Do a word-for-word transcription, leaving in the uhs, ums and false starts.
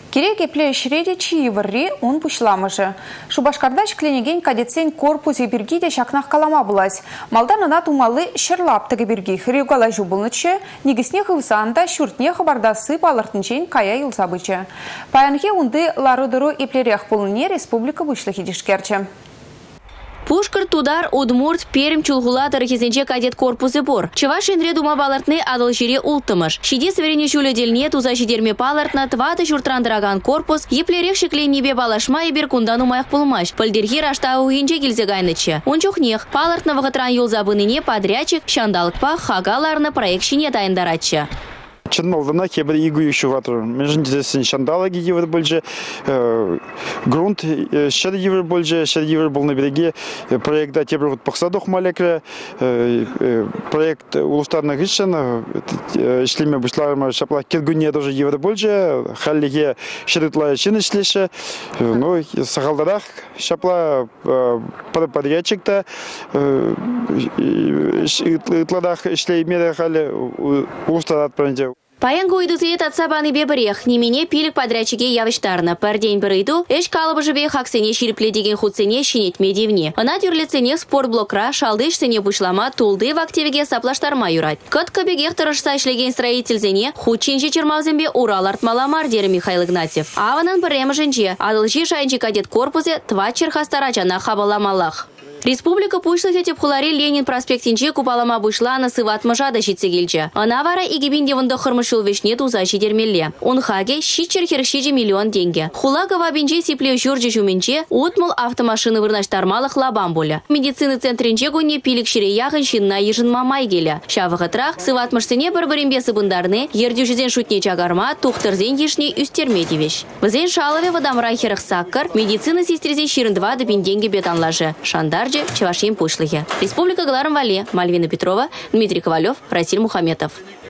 Керек епле шреде чиевірри он пушламыжы. Шубашкарда шкленеген кадетсен корпусе биргиде шакнах калама булась. Малданына тумалы шырлаптығы бирги хрюгала жубылнычы, негісне хывсанда шүртне хабардасы балыртынчен кая юлсабычы. Паянге унды ларудыру еплерех пулыне республика вышлы хидишкерчі. Пушкар, Тудар, Удмурт, Перм, Чулгула, Тарахизенче кадет корпусы бор. Чеваш инре дума балартны адал жире ултымыш. Шиди сверени жюля дельне туза шидерме балартна тваты журтрандыраган корпус, еплерех шеклен небе балашма и беркундан умайық пулмаш. Пальдерхи рашта уинче келзе гайнычы. Ончухнех, балартна вағытран юлзабыныне подрядчик шандалықпа хагаларны проект шине дайындаратчы. Чынмалдана кебір игу еще ватыр. Межін дезесін шандалаги евір бөлже, грунт шәр евір бөлже, шәр евір болны береге проектда тебір пақсадық малекрі, проект улыстарына ғышын, ішлеме бұшларыма шапла кергүнне даже евір бөлже, халлеге шәрітлай шын ішлеші, сағалдарақ шапла подрядчикта, ытладақ ішлеймері халі улыстарат прәндеу. Паянга уйдузет от сабаны бебрех, не мене пилик подрядчике явыштарна. Пар день бірыйду, эш калыбы жыве хаксене ширипле деген худсене шинет медивне. Ана тюрлецене спортблокра, шалдыш сене бушлама, тулды в активеге саплаштарма юрать. Кот кабегех тырышса ишлеген строительзене, худчинче чермавзембе Урал артмаламар дері Михаил Игнатьев. Аванан бірем жінче, адылжи шайынче кадет корпусе, два черхастарачана хабаламалах. Республика пушлыхе тепхулари Ленин проспектинче купалама бушла на сыватма жада щитсегильче. Анавара и гибинде вунда хырмышыл вешне туза щидермелле. Унхаге щитчер херщиджи миллион деньги. Хулакова бинче сипле журджи жуменче утмал автомашины вырнаштармалых лабам боля. Медицины центринче гуне пилик шире яхын шинна ежин мамай геля. Шавыхатрах сыватмышсыне бір-бірімбе сыбындарны, ердюжизен шутне чагарма, тухтырзен ешне үстермедевеш. Візен шалове вадамрай херых саккар, медицины сестрезен ширын два допин деньги бетанлажы. Шандар Чевашим Пушлыхе. Республика Галарам Вале. Мальвина Петрова, Дмитрий Ковалев, Расиль Мухаметов.